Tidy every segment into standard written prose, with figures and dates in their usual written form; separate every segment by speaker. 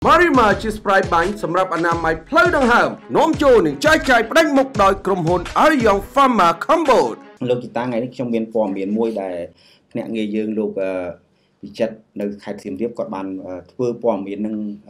Speaker 1: Marima ជា spray បាញ់សម្រាប់អនាម័យផ្លូវដង្ហើមនាំចូលនឹងចែកចាយផ្ដាច់មុខដោយក្រុមហ៊ុន Arion Pharma Cambodia
Speaker 2: លោកជីតាថ្ងៃនេះខ្ញុំមានព័ត៌មានមួយដែលភ្នាក់ងារយើងលោកវិចិត្រនៅខេត្តសៀមរាបគាត់បានធ្វើព័ត៌មាននឹង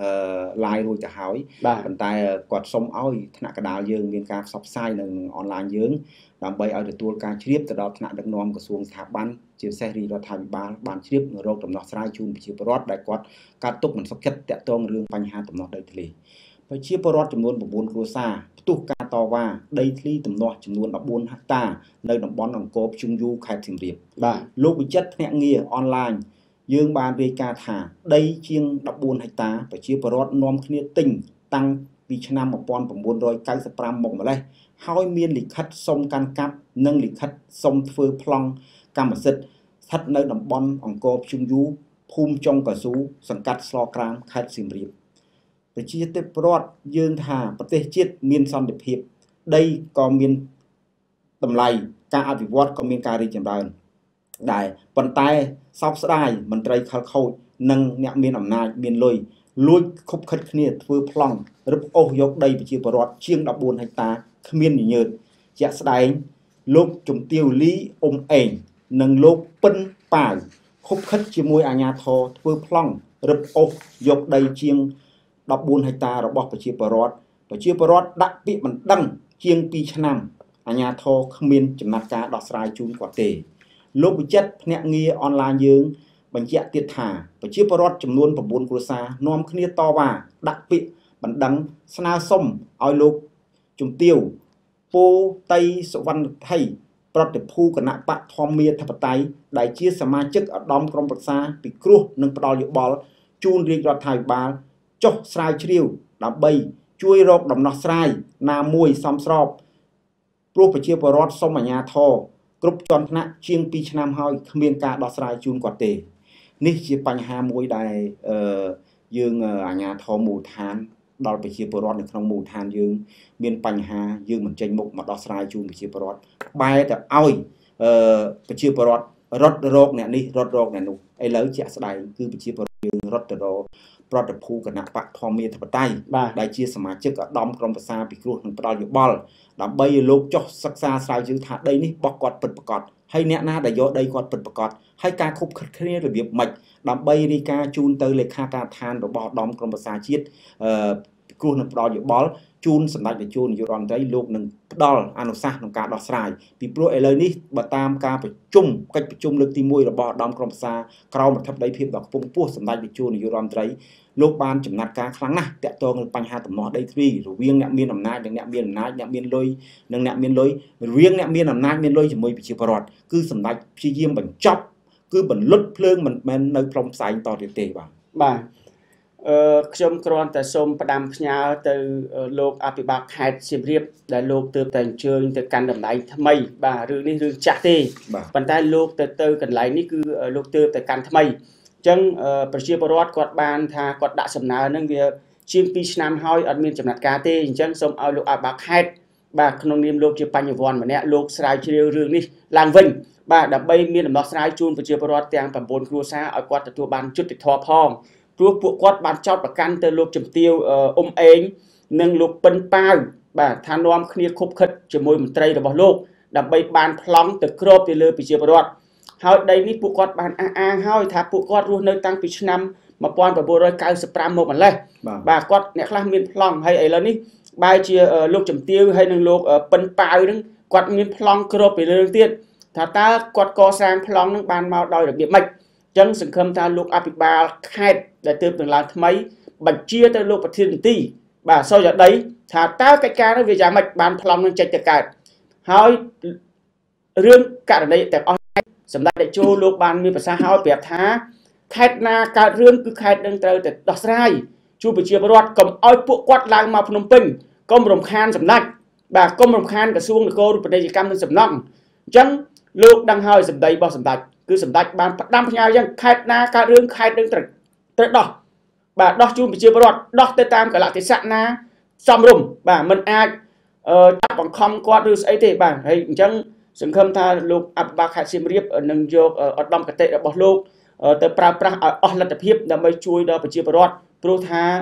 Speaker 2: live រួចទៅហើយប៉ុន្តែគាត់សុំឲ្យថ្នាក់កណ្ដាលយើងមានការផ្សព្វផ្សាយនៅអនឡាញយើងដើម្បីឲ្យទទួលការជ្រាបទៅដល់ថ្នាក់ដឹកនាំក្រសួងស្ថាប័នជាពិសេសរាជរដ្ឋាភិបាលបានជ្រាបរកដំណោះស្រាយជូនប្រជាពលរដ្ឋដែលគាត់កាត់ទុកមិនសុខចិត្តតាក់ទងរឿងបញ្ហាដំណោះដីធ្លីប្រជាពលរដ្ឋចំនួន9គ្រួសារផ្ទុះការតវ៉ាដីធ្លីដំណោះចំនួន14ហិកតានៅតំបន់អង្គរភ្ជុងយូខេត្តសៀមរាបបាទលោកវិចិត្រភ្នាក់ងារអនឡាញយើងបានរាយការណ៍ថាដីជាង14ហិកតាប្រជាពលរដ្ឋនាំគ្នាទិញតាំងពីឆ្នាំ1995មកម្លេះហើយមានលិខិតសុំកាន់កាប់និងលិខិតសុំធ្វើប្លង់កម្មសិទ្ធិស្ថិតនៅតំបន់អង្គរភ្ជុងយូភូមិចុងកស៊ូសង្កាត់ស្លក្រាមខេត្តសៀមរាបប្រជាពលរដ្ឋយើងថាប្រទេសជាតិមានសន្តិភាពដីក៏មានតម្លៃការអភិវឌ្ឍក៏មានការរីកចម្រើនដែរប៉ុន្តែសោកស្ដាយមន្ត្រីខលខូចនិងអ្នកមានអំណាចមានលុយលួចខុបខិតគ្នាធ្វើប្លង់រឹបអូសយកដីប្រជាពលរដ្ឋជាង14ហិកតាគ្មានញញើតជាក់ស្ដែងលោកជំទាវលីអ៊ុំអេងនិងលោកពិនប៉ាវខុបខិតជាមួយអាជ្ញាធរធ្វើប្លង់រឹបអូសយកដីជាង14ហិកតារបស់ប្រជាពលរដ្ឋដាក់ពាក្យបណ្ដឹងជាង2ឆ្នាំអាជ្ញាធរគ្មានចំណាត់ការដោះស្រាយជូនគាត់ទេលោកវិចិត្រភ្នាក់ងារអនឡាញយើងបញ្ជាក់ទៀតថាប្រជាពលរដ្ឋចំនួន9គ្រួសារនាំគ្នាតវ៉ាដាក់ពាក្យបណ្ដឹងស្នើសុំឲ្យលោកជំទាវពោតៃសុវណ្ណថៃប្រតិភូគណៈបកធម្មាធិបតេយ្យដែលជាសមាជិកឧត្តមក្រុមប្រឹក្សាពិគ្រោះនិងផ្ដល់យោបល់ជូនរាជរដ្ឋាភិបាលចុះស្រាវជ្រាវដើម្បីជួយរកដំណោះស្រាយណាមួយសមស្របព្រោះប្រជាពលរដ្ឋសុំអាជ្ញាធរគ្រប់ជាន់ថ្នាក់ជាង2ឆ្នាំហើយគ្មានការដោះស្រាយជូនគាត់ទេនេះជាបញ្ហាមួយដែលយើងអាជ្ញាធរមូលដ្ឋានដល់ប្រជាពលរដ្ឋនៅក្នុងមូលដ្ឋានយើងមានបញ្ហាយើងមិនចេញមុខមកដោះស្រាយជូនប្រជាពលរដ្ឋបែរទៅឲ្យប្រជាពលរដ្ឋរត់រោគអ្នកនេះរត់រោគអ្នកនោះឥឡូវជាក់ស្ដែងគឺប្រជាពលរដ្ឋយើងរត់ទៅរកប្រតិភូគណៈបកធម្មាធិបតេយ្យដែលជាសមាជិកឧត្តមក្រុមប្រឹក្សាពិគ្រោះនិងផ្ដល់យោបល់ដើម្បីឲ្យលោកចុះសិក្សាស្រាវជ្រាវថាដីនេះបោះគាត់ពិតប្រាកដហើយអ្នកណាដែលយកដីគាត់ពិតប្រាកដហើយការខុបខិតគ្នារបៀបម៉េចដើម្បីរាយការណ៍ជូនទៅលេខាការដ្ឋានរបស់ឧត្តមក្រុមប្រឹក្សាជាតិពិគ្រោះនិងផ្ដល់យោបល់ជូនសម្ដេចនាយករដ្ឋមន្ត្រីលោកនឹងផ្ដល់អនុសាសន៍ក្នុងការដោះស្រាយពីព្រោះឥឡូវនេះបើតាមការប្រជុំកិច្ចប្រជុំលើកទី1របស់ឧត្តមក្រុមប្រឹក្សាក្រមរដ្ឋាភិបាលភាពដ៏ខ្ពង់ខ្ពស់សម្ដេចនាយករដ្ឋមន្ត្រីលោកបានចំណាត់ការខ្លាំងណាស់តាក់ទងនឹងបញ្ហាដំណោះដីធ្លីរវាងអ្នកមានអំណាចនិងអ្នកមានអំណាចអ្នកមានលុយនិងអ្នកមានលុយរវាងអ្នកមានអំណាចមានលុយជាមួយប្រជាពលរដ្ឋគឺសម្ដេចព្យាយាមបញ្ចប់គឺបន្លត់ភ្លើងមិនមែននៅផ្លុំផ្សែងតទៀតទេបាទ
Speaker 3: ខ្ញុំគ្រាន់តែសូមផ្ដាំផ្ញើទៅលោកអភិបាលខេត្តសៀមរាបដែលលោកទើបតែអញ្ជើញទៅកាន់តំណែងថ្មីបាទរឿងនេះរឿងចាស់ទេប៉ុន្តែលោកទៅកន្លែងនេះគឺលោកទើបតែកាន់ថ្មីអញ្ចឹងប្រជាពលរដ្ឋគាត់បានថាគាត់ដាក់សំណើនឹងវាជាង2ឆ្នាំហើយអត់មានចំណាត់ការទេអញ្ចឹងសូមឲ្យលោកអភិបាលខេត្តបាទក្នុងនាមលោកជាបញ្ញវន្តម្នាក់លោកស្រាវជ្រាវរឿងនេះឡើងវិញបាទដើម្បីមានដំណោះស្រាយជូនប្រជាពលរដ្ឋទាំង9គ្រួសារឲ្យគាត់ទទួលបានយុត្តិធម៌ផងព្រោះពួកគាត់បានចោទប្រកាន់ទៅលោកជំទាវអ៊ុំអេងនិងលោកពិនប៉ាវបាទថានាំគ្នាខុបខិតជាមួយមន្ត្រីរបស់លោកដើម្បីបានប្លង់ទៅគ្របទៅលើប្រជាពលរដ្ឋហើយដីនេះពួកគាត់បានអះអាងហើយថាពួកគាត់រស់នៅតាំងពីឆ្នាំ1995មកម្លេះបាទគាត់អ្នកខ្លះមានប្លង់ហើយឥឡូវនេះបែរជាលោកជំទាវហើយនិងលោកពិនប៉ាវនឹងគាត់មានប្លង់គ្របទៅលើទៀតថាតើគាត់កសាងប្លង់នឹងបានមកដោយរបៀបម៉េចចឹងសង្ឃឹមថាលោកអភិបាលខេត្តដែលទើបនឹងឡើងថ្មីបញ្ជាទៅលោកប្រធានមន្ត្រីបាទសោយដីថាតើកិច្ចការនេះវាយ៉ាងម៉េចបានប្លង់នឹងចេញទៅកើតហើយរឿងករណីទាំងអស់សម្ដេចតេជោលោកបានមានប្រសាសន៍ហើយប្រាប់ថាខេត្តណាកើតរឿងគឺខេត្តនឹងត្រូវតែដោះស្រាយជួបប្រជាពលរដ្ឋកុំឲ្យពួកគាត់ឡើងមកភ្នំពេញកុំរំខានសម្ដេចបាទកុំរំខានក្រសួងនគររូបនីយកម្មនិងសំណង់អញ្ចឹងលោកដឹងហើយសម្ដីរបស់សម្ដេចគឺសម្ដេចបានផ្ដាំផ្ញើអញ្ចឹងខេត្តណាកើតរឿងខេត្តនឹងត្រូវដោះបាទដោះជូនប្រជាពលរដ្ឋដោះទៅតាមកលៈទេសៈណាសមរម្យបាទមិនអាចចាប់បង្ខំគាត់ឬស្អីទេបាទហើយអញ្ចឹងសង្ឃឹមថាលោកអភិបាលខេត្តសៀមរាបនឹងយកឧត្តមគតិរបស់លោកទៅប្រើប្រាស់ឲ្យអស់លទ្ធភាពដើម្បីជួយដល់ប្រជាពលរដ្ឋព្រោះថា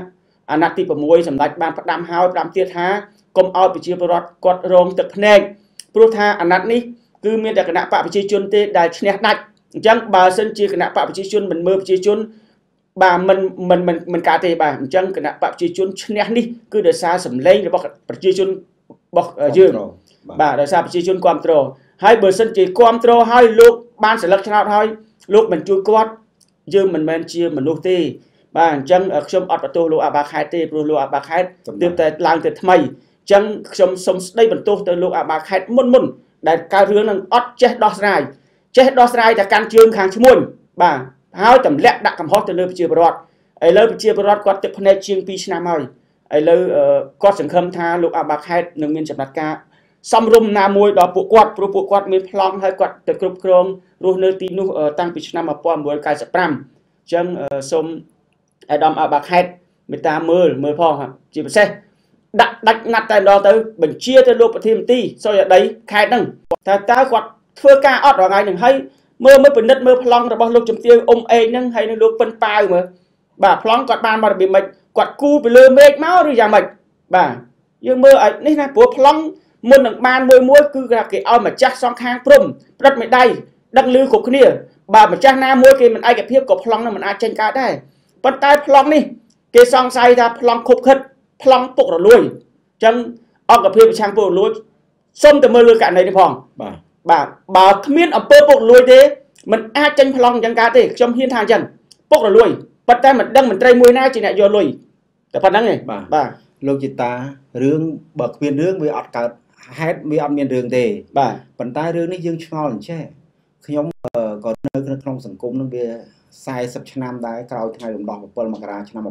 Speaker 3: អាណត្តិទី6សម្ដេចបានផ្ដាំហើយផ្ដាំទៀតថាកុំឲ្យប្រជាពលរដ្ឋគាត់រងទឹកភ្នែកព្រោះថាអាណត្តិនេះគឺមានតែគណៈបកប្រជាជនទេដែលឈ្នះដាច់អញ្ចឹងបើសិនជាគណៈបកប្រជាជនមិនមើលប្រជាជនបាទមិនកើតទេបាទអញ្ចឹងគណៈបកប្រជាជនឈ្នះនេះគឺដោយសារសម្លេងរបស់ប្រជាជនរបស់យើងបាទដោយសារប្រជាជនគ្រប់គ្រងហើយបើសិនជាគ្រប់គ្រងហើយលោកបានសិលឹកឆ្នោតហើយលោកមិនជួយគាត់យើងមិនមែនជាមនុស្សទេបាទអញ្ចឹងខ្ញុំអត់បន្ទោសលោកអាបាខេតទេព្រោះលោកអាបាខេតទើបតែឡើងទៅថ្មីអញ្ចឹងខ្ញុំសូមស្ដីបន្ទោសទៅលោកអាបាខេតមុនដែលកើតរឿងនឹងអត់ចេះដោះស្រាយតែកាន់ជើងខាងឈ្មួញបាទហើយទម្លាក់ដាក់កំហុសទៅលើប្រជាពលរដ្ឋឥឡូវប្រជាពលរដ្ឋគាត់ទឹកភ្នែកជាង2ឆ្នាំហើយឥឡូវគាត់សង្ឃឹមថាលោកអាបាខេតនឹងមានចំណាត់ការសំរុំណាមួយដល់ពួកគាត់ព្រោះពួកគាត់មានប្លង់ហើយគាត់ទៅគ្រប់គ្រងរស់នៅទីនោះតាំងពីឆ្នាំ1995អញ្ចឹងសូមអាដាមអាបាខេតមេត្តាមើលផងជាពិសេសដាក់ដាច់ណាត់តែម្ដងទៅបញ្ជាទៅលោកប្រធានមន្ត្រីសុយអតីខេតហ្នឹងថាតើគាត់ធ្វើការអត់រាល់ថ្ងៃហ្នឹងហើយមើលពិនិត្យមើលប្លង់របស់លោកជំទាវអ៊ុំអេងហ្នឹងហើយនឹងលោកប៉ិនប៉ាវមើលបាទប្លង់គាត់បានមករបៀបម៉េចគាត់គូពីលើមេឃមកឬយ៉ាងម៉េចបាទយើងមើលឲ្យនេះណាព្រោះប្លង់មុននឹងបានមួយគឺគេឲ្យម្ចាស់សងខាងព្រំផ្ដិតមេដៃដឹកលឺគ្រប់គ្នាបាទម្ចាស់ណាមួយគេមិនឯកភាពក៏ប្លង់នឹងមិនអាចចេញកើតដែរប៉ុន្តែប្លង់នេះគេសង្ស័យថាប្លង់ខុបខិតប្លង់ពុករលួយអញ្ចឹងអង្គភាពប្រឆាំងពុករលួយសុំទៅមើលលើករណីនេះផងបាទបើគ្មានអំពើពុករលួយទេมันអាចចេញប្លង់អញ្ចឹងកើតទេខ្ញុំហ៊ានថាអញ្ចឹងពុករលួយប៉ុន្តែមិនដឹងមន្ត្រីមួយណាជាអ្នកយកលុយតែប៉ុណ្្នឹងឯងបាទ
Speaker 2: លោកจิตតារឿងបើគ្មានរឿងវាអត់កើតហេតុវាអត់មានរឿងទេ
Speaker 3: បាទ
Speaker 2: ប៉ុន្តែរឿងនេះយើងឆ្ងល់អញ្ចេះខ្ញុំក៏នៅក្នុងសង្គមនឹងវា40ឆ្នាំដែរក្រោយថ្ងៃរំដោះ7មករាឆ្នាំ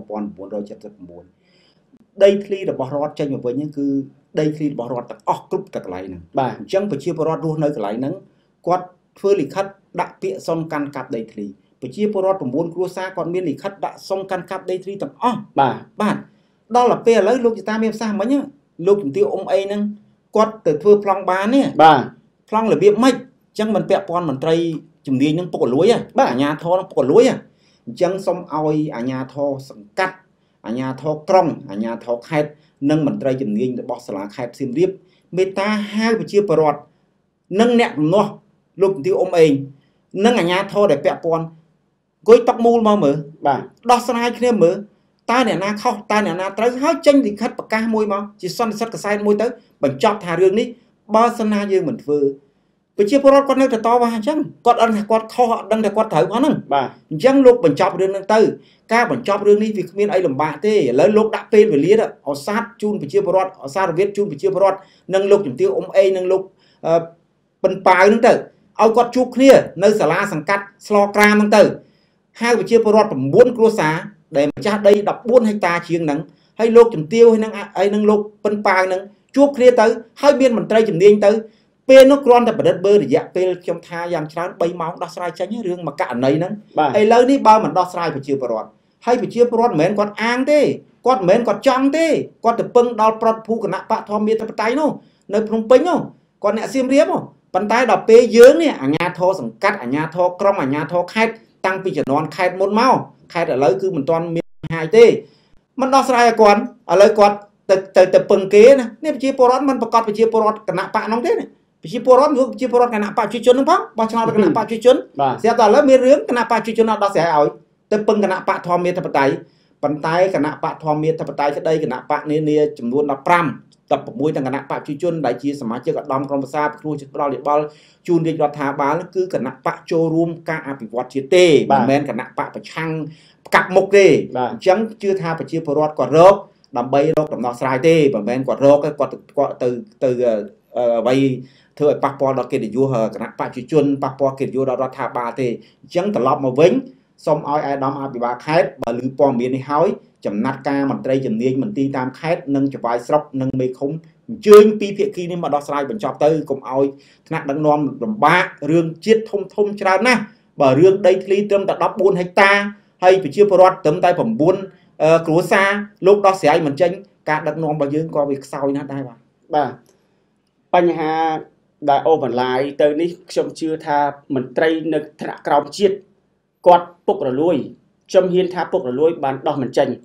Speaker 2: 1979ដីធ្លីរបស់រដ្ឋចេញមកវិញហ្នឹងគឺដីធ្លីរបស់រដ្ឋទាំងអស់គ្រប់តែកន្លែងហ្នឹង
Speaker 3: បាទ
Speaker 2: អញ្ចឹងប្រជាពលរដ្ឋរស់នៅកន្លែងហ្នឹងគាត់ធ្វើលិខិតដាក់ពាក្យសុំកាន់កាប់ដីធ្លីប្រជាពលរដ្ឋ9គ្រួសារគាត់មានលិខិតដាក់សុំកាន់កាប់ដីធ្លីទាំងអស់បាទដល់ទៅពេលឥឡូវលោកតាមានប្រសាសន៍មិញលោកជំទាវអ៊ុំអេងហ្នឹងគាត់ទៅធ្វើប្លង់បាននេះ
Speaker 3: បាទ
Speaker 2: ប្លង់របៀបម៉េចអញ្ចឹងមិនពាក់ព័ន្ធមន្ត្រីជំនាញនឹងពុករលួយ
Speaker 3: បាទ
Speaker 2: អាជ្ញាធរនឹងពុករលួយអញ្ចឹងសូមឲ្យអាជ្ញាធរសង្កាត់អាជ្ញាធរក្រុងអាជ្ញាធរខេត្តនិងមន្ត្រីជំនាញរបស់សាលាខេត្តសៀមរាបមេត្តាហៅប្រជាពលរដ្ឋនិងអ្នកជំនាស់លោកជំទាវអ៊ុំអេងនិងអាជ្ញាធរដែលពាក់ព័ន្ធអង្គុយតុកមូលមកមើល
Speaker 3: បាទ
Speaker 2: ដោះស្រាយគ្នាមើលតើអ្នកណាខុសតើអ្នកណាត្រូវហើយចេញលិខិតប្រកាសមួយមកជាសន្និសីទកសែតមួយទៅបញ្ចប់ថារឿងនេះបើសិនណាយើងមិនធ្វើប្រជាពលរដ្ឋគាត់នៅតែតវ៉ាអញ្ចឹងគាត់អត់ថាគាត់ខុសអត់ដឹងថាគាត់ត្រូវហ្នឹង
Speaker 3: បាទ
Speaker 2: អញ្ចឹងលោកបញ្ចប់រឿងហ្នឹងទៅការបញ្ចប់រឿងនេះវាគ្មានអីលំបាកទេឥឡូវលោកដាក់ពេលវេលាអសាទជូនប្រជាពលរដ្ឋអសារវិទ្យជូនប្រជាពលរដ្ឋនិងលោកជំទាវអ៊ុំអេងនិងលោកប៉ិនប៉ាវហ្នឹងទៅឲ្យគាត់ជួបគ្នានៅសាលាសង្កាត់ស្លក្រាមហ្នឹងទៅហៅប្រជាពលរដ្ឋ9គ្រួសារដែលម្ចាស់ដី14ហិកតាជាងហ្នឹងហើយលោកជំទាវហើយនឹងលោកប៉ិនប៉ាវហ្នឹងជួបគ្នាទៅហើយមានមន្ត្រីជំនាញទៅពេលនោះគ្រាន់តែប្រឌិតបើរយៈពេលខ្ញុំថាយ៉ាងច្រើន3ម៉ោងដោះស្រាយចេញរឿងមួយករណីហ្នឹងឥឡូវនេះបើមិនដោះស្រាយប្រជាពលរដ្ឋហើយប្រជាពលរដ្ឋមិនមែនគាត់អាងទេគាត់មិនមែនគាត់ចង់ទេគាត់ទៅពឹងដល់ប្រតិភូគណៈបកធម្មមាធិបតេយ្យនោះនៅភ្នំពេញនោះគាត់អ្នកសៀមរាបប៉ុន្តែដល់ពេលយើងនេះអាជ្ញាធរសង្កាត់អាជ្ញាធរក្រុងអាជ្ញាធរខេត្តតាំងពីជំនាន់ខេត្តមុនមកខេត្តឥឡូវគឺមិនទាន់មានហាយទេមិនដោះស្រាយឲ្យគាត់ឥឡូវគាត់ទៅពឹងគេណានេះប្រជាពលរដ្ឋមិនប្រកាសប្រជាពលរដ្ឋគណៈបកនោះទេណាប្រជាពលរដ្ឋគឺប្រជាពលរដ្ឋគណៈបកប្រជាជនហ្នឹងផងបោះឆ្នោតគណៈបកប្រជាជនស្រាប់តែឥឡូវមានរឿងគណៈបកប្រជាជនអត់ដោះស្រាយឲ្យទៅពឹងគណៈបកធម្មមាធិបតេយ្យប៉ុន្តែគណៈបកធម្មមាធិបតេយ្យក្តីគណៈបកនានាចំនួន15 16ទាំងគណៈបកប្រជាជនដែលជាសមាជិកឧត្តមក្រុមប្រឹក្សាគ្រូជាផ្ដល់យោបល់ជូនរាជរដ្ឋាភិបាលគឺគណៈបកចូលរួមការអភិវឌ្ឍជាតិទេមិនមែនគណៈបកប្រឆាំងផ្កាប់មុខទេអញ្ចឹងជឿថាប្រជាពលរដ្ឋគាត់រកដើម្បីរកដំណោះស្រាយទេមិនមែនគាត់រកគាត់ទៅអ្វីធ្វើឲ្យប៉ះពាល់ដល់កិត្តិយសគណៈបកប្រជាជនប៉ះពាល់កិត្តិយសដល់រដ្ឋាភិបាលទេអញ្ចឹងត្រឡប់មកវិញសូមឲ្យអាដាមអភិបាលខេត្តបើឮព័ត៌មាននេះហើយចំណាត់ការមន្ត្រីជំនាញមន្ទីរតាមខេត្តនិងចវាយស្រុកនិងមេឃុំអញ្ជើញពីភាគីនេះមកដោះស្រាយបញ្ចប់ទៅកុំឲ្យថ្នាក់ដឹកនាំលំបាករឿងជាតិធំច្រើនណាស់បើរឿងដីធ្លីត្រឹមតែ14ហិកតាហើយប្រជាពលរដ្ឋត្រឹមតែ9គ្រួសារលោកដោះស្រាយមិនចេញការដឹកនាំរបស់យើងក៏វាខ្សោយណាស់ដែរ
Speaker 3: បាទបញ្ហាដែលអូបន្លាយទៅនេះខ្ញុំជឿថាមន្ត្រីនៅថ្នាក់ក្រោមជាតិគាត់ពុករលួយខ្ញុំហ៊ានថាពុករលួយបានដោះមិនចេញ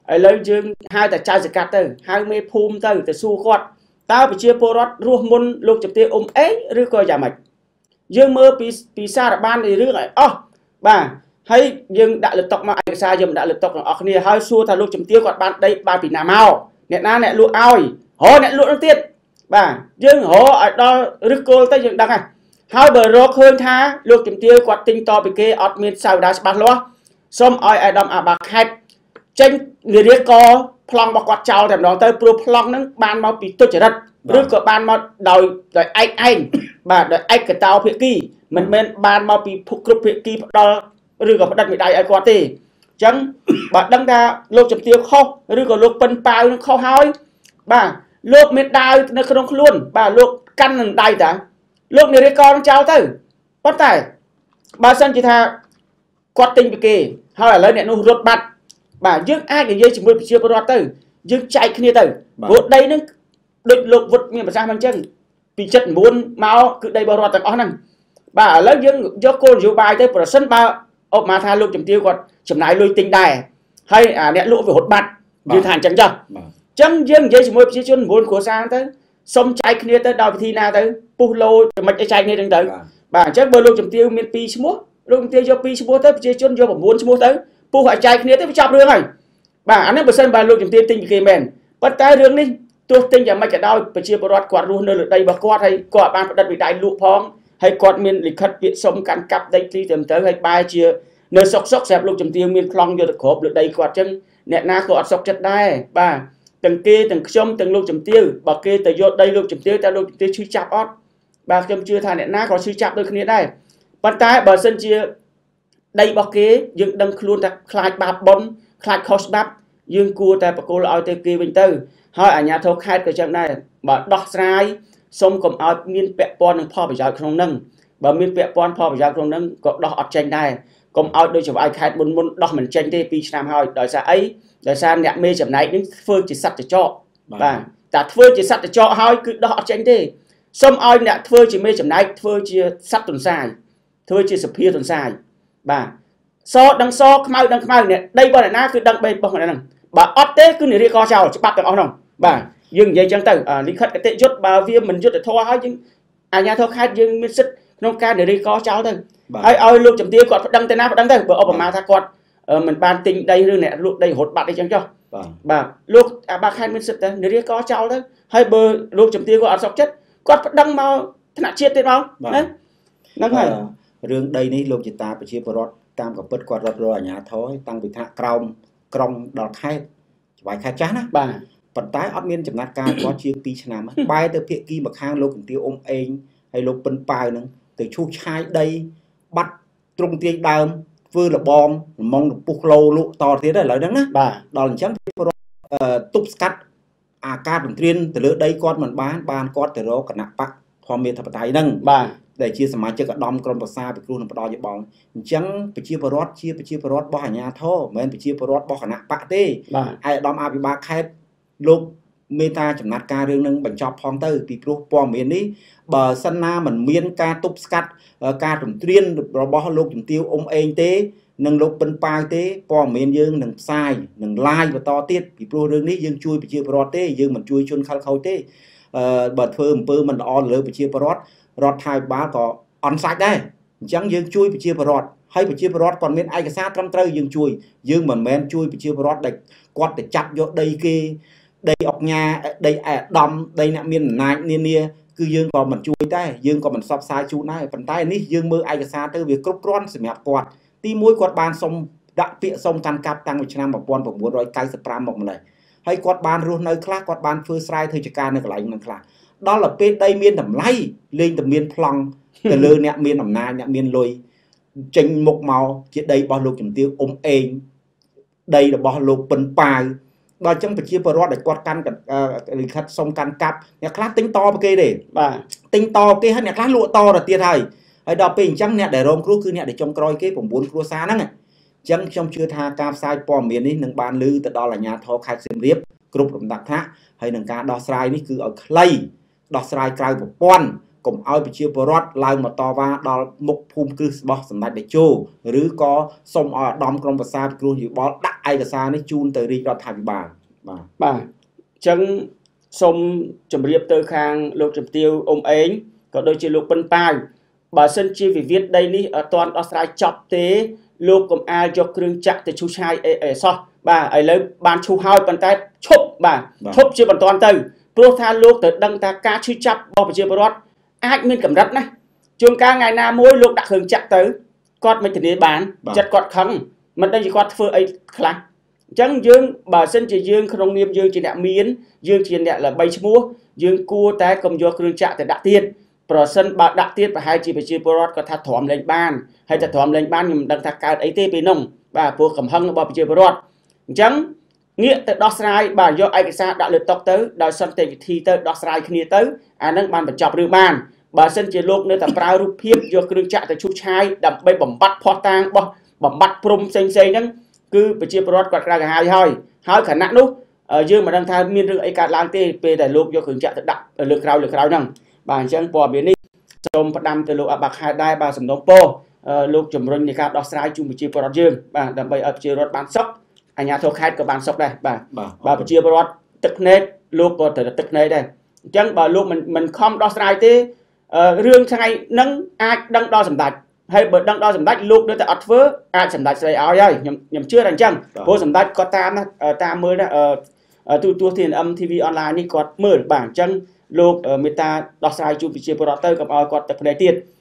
Speaker 3: ឥឡូវយើងហៅតែចៅសកាត់ទៅហៅមេភូមិទៅសួរគាត់តើប្រជាពលរដ្ឋរស់មុនលោកជំទាវអ៊ុំអេងឬក៏យ៉ាងម៉េចយើងមើលពីសារបាននៃរឿងឲ្យអស់បាទហើយយើងដាក់លើតុមកឯកសារយើងដាក់លើតុទាំងអស់គ្នាហើយសួរថាលោកជំទាវគាត់បានដីបានពីណាមកអ្នកណាអ្នកលក់ឲ្យអ្នកលក់នោះទៀតបាទយើងរកឲ្យដល់ឫសគល់ទៅយើងដឹងហើយបើរកឃើញថាលោកជំទាវគាត់ទិញតពីគេអត់មានសាវតាច្បាស់លាស់សូមឲ្យអាដាមអាបាខេតចេញនារីកប្លង់របស់គាត់ចោលតែម្ដងទៅព្រោះប្លង់ហ្នឹងបានមកពីទុច្ចរិតឬក៏បានមកដោយឯកឯងបាទដោយឯកតោភាគីមិនមែនបានមកពីគ្រប់ភាគីផ្ដល់ឬក៏ផ្ដិតមេដាយឲ្យគាត់ទេអញ្ចឹងបើដឹងថាលោកជំទាវខុសឬក៏លោកប៉ិនប៉ាវនឹងខុសហើយបាទលោកមានដាវនៅក្នុងខ្លួនបាទលោកកាន់នឹងដៃតាលោកនារីកនឹងចោលទៅប៉ុន្តែបើសិនជាថាគាត់ទិញពីគេហើយឥឡូវអ្នកនោះរត់បាត់បាទយើងអាចនិយាយជាមួយប្រជាពលរដ្ឋទៅយើងចែកគ្នាទៅព្រោះដីនឹងដូចលោកវុតមានប្រសាសន៍មកអញ្ចឹងពី79មកគឺដីបរដ្ឋទាំងអស់ហ្នឹងបាទឥឡូវយើងយកគោលនយោបាយទៅប្រសិនបើឧបមាថាលោកជំទាវគាត់ចំណាយលុយទិញដែរហើយអ្នកលក់វារត់បាត់យើងថាអញ្ចឹងចុះអញ្ចឹងយើងនិយាយជាមួយប្រជាជន9គ្រួសារទៅសុំចែកគ្នាទៅដល់វិធីណាទៅពុះលោចំណុចឲ្យចែកគ្នាទាំងទៅបាទអញ្ចឹងបើលោកជំទាវមាន2ឈ្មោះលោកជំទាវយក2ឈ្មោះទៅប្រជាជនយក9ឈ្មោះទៅពុះឲ្យចែកគ្នាទៅវាចប់រឿងហើយបាទអានេះបើសិនបើលោកជំទាវទិញពីគេមែនប៉ុន្តែរឿងនេះទោះទិញយ៉ាងម៉េចក៏ដោយប្រជាពលរដ្ឋគាត់រស់នៅលើដីរបស់គាត់ហើយគាត់បានផ្ដិតវិដ័យលក់ផងហើយគាត់មានលិខិតពាក្យសុំកាន់កាប់ដីធ្លីទៅហើយបែរជានៅសុកសម្រាប់លោកជំទាវមានប្លង់យកទៅគ្របលើដីគាត់អញ្ចឹងអ្នកណាក៏អត់សុខចិត្តដែរបាទទាំងគេទាំងខ្ញុំទាំងលោកជំទាវបើគេទៅយកដីលោកជំទាវតែលោកជំទាវឈឺចាប់អត់បាទខ្ញុំជឿថាអ្នកណាក៏ឈឺចាប់ដូចគ្នាដែរប៉ុន្តែបើសិនជាដីរបស់គេយើងដឹងខ្លួនថាខ្លាចបាបបុណ្យខ្លាចខុសច្បាប់យើងគួរតែបកគោលឲ្យទៅគេវិញទៅហើយអាជ្ញាធរខេត្តក៏ចឹងដែរបើដោះស្រាយសូមកុំឲ្យមានពាក់ព័ន្ធនឹងផលប្រយោជន៍ក្នុងនឹងបើមានពាក់ព័ន្ធផលប្រយោជន៍ក្នុងនឹងក៏ដោះអត់ចេញដែរកុំឲ្យដូចចង្វាយខេត្តមុនដោះមិនចេញទេ2ឆ្នាំហើយដោយសារអីដោយសារអ្នកមេចំណែកនេះធ្វើជាសត្វចចកបាទតែធ្វើជាសត្វចចកហើយគឺដោះអត់ចេញទេសូមឲ្យអ្នកធ្វើជាមេចំណែកធ្វើជាសត្វទន្សាយធ្វើជាសភាទន្សាយបាទសដឹងសខ្មៅដឹងខ្មៅនេះដីរបស់អ្នកណាគឺដឹងបីរបស់អ្នកហ្នឹងបើអត់ទេគឺនារីកចោលច្បាប់ទាំងអស់ហ្នឹងបាទយើងនិយាយចឹងទៅលិខិតគតិយុត្តបើវាមិនយុត្តិធម៌ហើយយើងអាជ្ញាធរខេត្តយើងមានសិទ្ធិក្នុងការនារីកចោលទៅហើយឲ្យលោកជំទាវគាត់ប្តឹងទៅណាប្តឹងទៅបើឧបមាថាគាត់មិនបានទិញដីឬអ្នកលក់ដីរហូតបាត់អីចឹងចុះបាទលោកអាបាខេត្តមានសិទ្ធិទៅនារីកចោលទៅហើយបើលោកជំទាវគាត់អត់សុខចិត្តគាត់ប្តឹងមកថ្នាក់ជាតិទៀតមកណាហ្នឹងហើយ
Speaker 2: រឿងដីនេះលោកជាតាប្រជាពលរដ្ឋតាមកពិតគាត់រត់រអាជ្ញាធរតាំងពីថ្នាក់ក្រោមក្រុងដល់ខេត្តច្បាយខេត្តចាស់ណា
Speaker 3: បាទ
Speaker 2: ប៉ុន្តែអត់មានចំណាត់ការគាត់ជាង2ឆ្នាំបែរទៅភាគីម្ខាងលោកជំទាវអ៊ុំអេងហើយលោកប៉ិនប៉ាវហ្នឹងទៅឈូសឆាយដីបាត់ទ្រង់ទាយដើមធ្វើលបងលំងលពុះគីឡូលក់តទៀតឥឡូវហ្នឹងណា
Speaker 3: បាទ
Speaker 2: ដល់អញ្ចឹងពលរដ្ឋទប់ស្កាត់អាការពន្ទ្រានទៅលើដីគាត់មិនបានគាត់ទៅរកគណៈបកធម្មធិបតេយ្យហ្នឹង
Speaker 3: បាទ
Speaker 2: ដែលជាសមាជិកឧត្តមក្រុមប្រឹក្សាពិគ្រោះនឹងផ្ដល់យោបល់អញ្ចឹងប្រជាពលរដ្ឋជាប្រជាពលរដ្ឋរបស់អាជ្ញាធរមិនមែនប្រជាពលរដ្ឋរបស់គណៈបកទេហើយឧត្តមអភិបាលខេត្តលោកមេតាចំណាត់ការរឿងនឹងបញ្ចប់ផងទៅពីព្រោះព័ត៌មាននេះបើសិនណាមិនមានការទប់ស្កាត់ការទន្ទ្រានរបស់លោកជំទាវអ៊ុំអេងទេនិងលោកប៉ិនប៉ាវទេព័ត៌មានយើងនឹងផ្សាយនឹង live បន្តទៀតពីព្រោះរឿងនេះយើងជួយប្រជាពលរដ្ឋទេយើងមិនជួយជនខិលខូចទេបើធ្វើអំពើមិនល្អលើប្រជាពលរដ្ឋរដ្ឋាភិបាលក៏អន់សាច់ដែរអញ្ចឹងយើងជួយប្រជាពលរដ្ឋហើយប្រជាពលរដ្ឋគាត់មានឯកសារត្រឹមត្រូវយើងជួយយើងមិនមែនជួយប្រជាពលរដ្ឋដែលគាត់ទៅចាប់យកដីគេដីអុកញ៉ាដីអាដាមដីអ្នកមានអំណាចនានាគឺយើងក៏មិនជួយដែរយើងក៏មិនសបផ្សាយជូនដែរប៉ុន្តែនេះយើងមើលឯកសារទៅវាគ្រប់គ្រាន់សម្រាប់គាត់ទី1គាត់បានសុំដាក់ពាក្យសុំកាន់កាប់តាំងពីឆ្នាំ1995មកម្លេះហើយគាត់បានរស់នៅខ្លះគាត់បានធ្វើស្រែធ្វើចការនៅកន្លែងហ្នឹងខ្លះដល់ទៅពេលដីមានតម្លៃលេងតែមានប្លង់ទៅលើអ្នកមានអំណាចអ្នកមានលុយចេញមុខមកជាដីរបស់លោកជំទាវអ៊ុំអេងដីរបស់លោកប៉ិនប៉ាវដល់អញ្ចឹងប្រជាពលរដ្ឋដែលគាត់កាន់លិខិតសុំកាន់កាប់អ្នកខ្លះទិញតពីគេទេ
Speaker 3: បាទ
Speaker 2: ទិញតគេហើយអ្នកខ្លះលក់តទៅទៀតហើយដល់ពេលអញ្ចឹងអ្នកដែលរងគ្រោះគឺអ្នកដែលចុងក្រោយគេ9គ្រួសារហ្នឹងអញ្ចឹងខ្ញុំជឿថាការផ្សាយព័ត៌មាននេះនឹងបានលើទៅដល់អាជ្ញាធរខេត្តសៀមរាបគ្រប់លំដាប់ថ្នាក់ហើយនឹងការដោះស្រាយនេះគឺឲ្យខ្លីដោះស្រាយក្រៅប្រព័ន្ធកុំឲ្យប្រជាពលរដ្ឋឡើងមកតវ៉ាដល់មុខភូមិគ្រឹះរបស់សម្ដេចតេជោឬក៏សូមឲ្យអាដាមក្រុមប្រឹក្សាពិគ្រោះយោបល់ដាក់ឯកសារនេះជូនទៅរាជរដ្ឋាភិបាល
Speaker 3: បាទអញ្ចឹងសូមជម្រាបទៅខាងលោកជំទាវអ៊ុំអេងក៏ដូចជាលោកប៉ិនប៉ាវបើសិនជាវិវាទដីនេះអត់ទាន់ដោះស្រាយចប់ទេលោកកុំអាលយកគ្រឿងចាក់ទៅឈូសឆាយអីសោះបាទឥឡូវបានឈូសហើយប៉ុន្តែឈប់បាទឈប់ជាបន្តទៅព្រោះថាលោកទៅដឹងថាការឈឺចាប់របស់ប្រជាពលរដ្ឋអាចមានកម្រិតណាជួនកាលថ្ងៃណាមួយលោកដាក់គ្រឿងចាក់ទៅគាត់មិនធានាបានចិត្តគាត់ខឹងមិនដឹងជាគាត់ធ្វើអីខ្លះអញ្ចឹងយើងបើសិនជាយើងក្នុងនាមយើងជាអ្នកមានយើងជាអ្នកល្បីឈ្មោះយើងគួរតែកុំយកគ្រឿងចាក់ទៅដាក់ទៀតប្រសិនបើដាក់ទៀតប្រហែលជាប្រជាពលរដ្ឋគាត់ថាទ្រាំលែងបានហើយតែទ្រាំលែងបានខ្ញុំមិនដឹងថាកើតអីទេពេលនោះបាទព្រោះកំហឹងរបស់ប្រជាពលរដ្ឋអញ្ចឹងងាកទៅដោះស្រាយបាទយកឯកសារដាក់លើតុទៅដោយសន្តិវិធីទៅដោះស្រាយគ្នាទៅអានឹងបានបញ្ចប់រឿងបានបើសិនជាលោកនៅតែប្រើរូបភាពយកគ្រឿងចាក់ទៅឈូសឆាយដើម្បីបំបត្តិភ័ស្តុតាងរបស់បំបត្តិព្រំផ្សេងៗហ្នឹងគឺប្រជាពលរដ្ឋគាត់ក្រៅកាហាយហើយខណៈនោះយើងមិនដឹងថាមានរឿងអីកើតឡើងទេពេលដែលលោកយកគ្រឿងចាក់ទៅដាក់លើក្រោយហ្នឹងបាទអញ្ចឹងព័ត៌មាននេះសូមផ្ដាំទៅលោកអាបាក់ខែដែរបាទសំណូមពរលោកជំរុញនៃការដោះស្រាយជូនប្រជាពលរដ្ឋយើងបាទដើម្បីឲ្យប្រជាពលរដ្ឋបានសុខអាជ្ញាធរខេត្តក៏បានសុខដែរបាទប្រជាពលរដ្ឋទឹកភ្នែកលោកក៏ត្រូវទឹកភ្នែកដែរអញ្ចឹងបើលោកមិនខំដោះស្រាយទេរឿងថ្ងៃហ្នឹងអាចដឹងដល់សម្ដេចហើយបើដឹងដល់សម្ដេចលោកនៅតែអត់ធ្វើអាចសម្ដេចស្ដីឲ្យហើយខ្ញុំជឿថាអញ្ចឹងព្រោះសម្ដេចគាត់តាមមើលណាទូទស្សន៍ TNM TV online នេះគាត់មើលបាទអញ្ចឹងលោកមេត្តាដោះស្រាយជូនប្រជាពលរដ្ឋទៅកុំឲ្យគាត់ទឹកភ្នែកទៀត